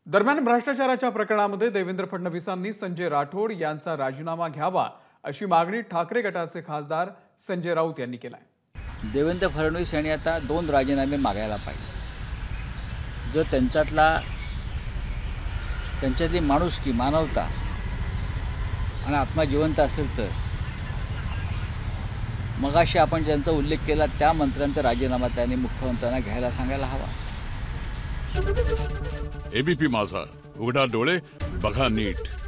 दरम्यान भ्रष्टाचाराच्या प्रकरणामध्ये देवेंद्र फडणवीसांनी संजय राठोड यांचा राजीनामा घ्यावा अशी मागणी ठाकरे गटाचे खासदार संजय राऊत यांनी केलाय। देवेंद्र फडणवीस यांनी आता 2 राजीनामे मागायला पाहिजे। जर त्यांच्यातली माणुसकी, मानवता आणि आत्मा जिवंत असेल तर मगाशी आपण ज्यांचा उल्लेख केला त्या मंत्र्यांचा राजीनामा त्यांनी मुख्यमंत्र्यांना घ्यायला सांगायला हवा। एबीपी माझा, उघडा डोळे बघा नीट।